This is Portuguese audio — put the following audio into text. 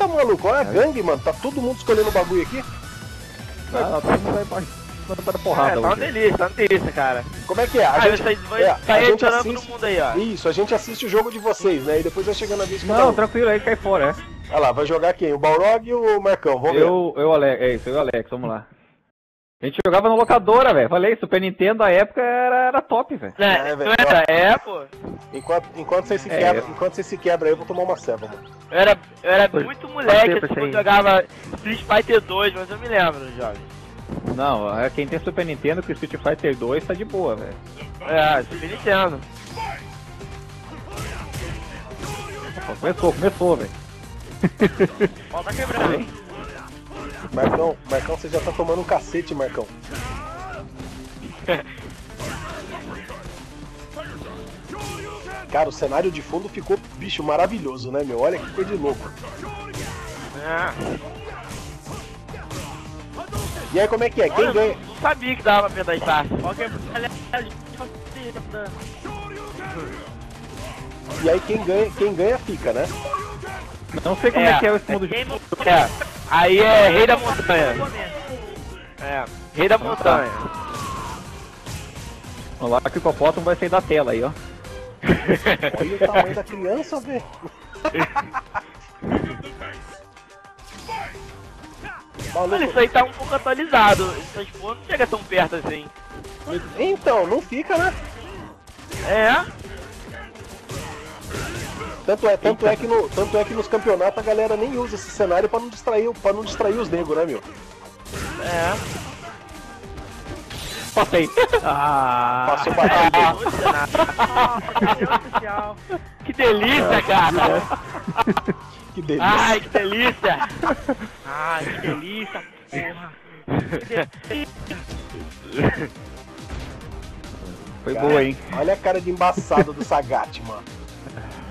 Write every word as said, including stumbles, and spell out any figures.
Eita, maluco, olha a gangue, mano. Tá todo mundo escolhendo o bagulho aqui. Ah, todo mundo vai pra, pra porrada. É, tá uma hoje. delícia, tá uma delícia, cara. Como é que é? A Ah, gente, vai, vai, é, vai a gente entrando assiste... todo mundo aí, ó. Isso, a gente assiste o jogo de vocês, né? E depois vai chegando a vez de cada Não, um. tranquilo, aí cai fora, é. Olha lá, vai jogar quem? O Balrog e o Marcão, vamos ver. Eu, eu, Alex, é isso, eu e o Alex, vamos lá. A gente jogava na locadora, velho. Falei, Super Nintendo na época era, era top, velho. É, É, não velho, era? É, pô. Enquanto, enquanto vocês se É, quebram, eu- enquanto vocês se quebram aí, eu vou tomar uma ceva, mano. Eu era, eu era Foi- muito foi moleque, tempo assim, isso aí. quando jogava Street Fighter dois, mas eu me lembro dos jogos. Não, é, quem tem Super Nintendo com Street Fighter dois tá de boa, velho. É, Super Nintendo. Começou, começou, velho. Ó, tá quebrando, hein? Marcão, Marcão, você já tá tomando um cacete, Marcão. Cara, o cenário de fundo ficou, bicho, maravilhoso, né, meu? Olha que coisa de louco. É. E aí, como é que é? Quem Olha, ganha? não sabia que dava pra pedar fácil. Ó, que E aí, quem ganha, quem ganha fica, né? Não sei como é, que é o esquema do quem jogo. mo- é, aí é Rei da Montanha. É, Rei da Montanha. Olha lá que o hipopótamo vai sair da tela aí, ó. Olha o tamanho da criança, velho. Olha, Maluco. isso aí tá um pouco atualizado. Essas porra não chega tão perto assim. Então, não fica, né? É, Tanto é, tanto é que no, tanto é que nos campeonatos a galera nem usa esse cenário pra não distrair, para não distrair os negros, né, meu? é. Passei. Ah, Passou batido. Nossa, que delícia, cara! Que delícia. Ai, que delícia! Ai, que delícia, porra! foi Cara, boa, hein? Olha a cara de embaçado do Sagat, mano.